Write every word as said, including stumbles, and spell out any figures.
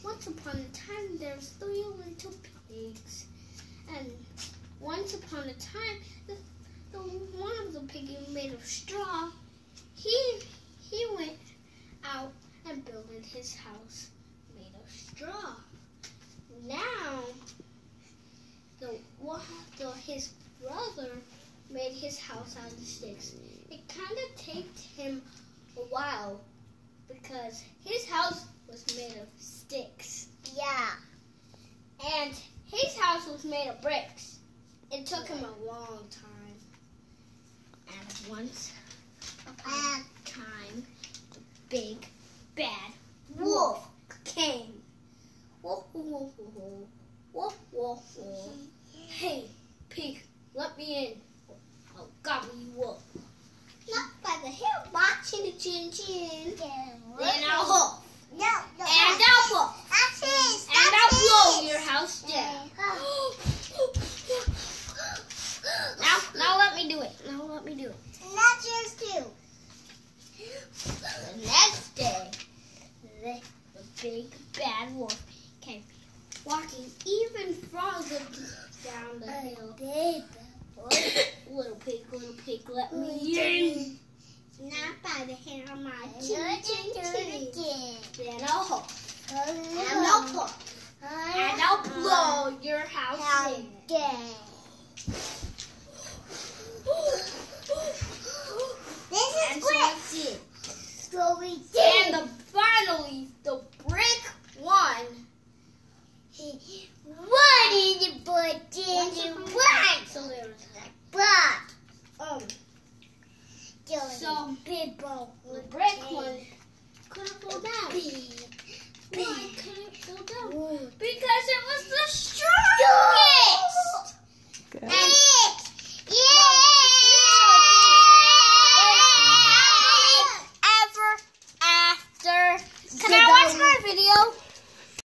once upon a time there was three little pigs, and once upon a time the, the one of the piggy made of straw. He he went out and built his house made of straw. Now the, the his brother made his house out of sticks. It kind of takes him a while because his house was made of sticks. Yeah. And his house was made of bricks. It took him a long time. And once upon a time, the big bad wolf came. Wolf, wolf, wolf, wolf, wolf, wolf. Hey, pig, let me in. Oh, got me, wolf. Not by the hair, watching the chin chin. Then I'll huff. No, no. And I'll puff. That's it. And I'll blow your house down. Now, now let me do it. Now let me do it. That's yours too. The next day, the, the big bad wolf came walking even farther down the hill. Little, little pig, little pig, let me in. Not by the hair on my chin chin chin. Then I'll huff. And I'll puff. And I'll blow your house in. This is And quick. so that's it. So we And the, finally, the